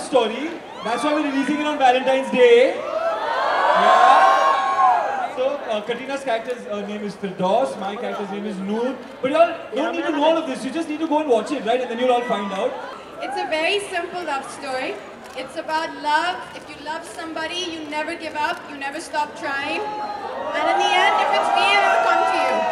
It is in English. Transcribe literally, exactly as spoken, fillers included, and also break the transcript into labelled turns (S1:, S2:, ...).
S1: story. That's why we're releasing it on Valentine's Day. Yeah. So, uh, Katrina's character's uh, name is Fitoor, my character's name is Noor. But y'all don't need to know all of this. You just need to go and watch it, right? And then you'll all find out.
S2: It's a very simple love story. It's about love. If you love somebody, you never give up. You never stop trying. And in the end, if it's real, it'll come to you.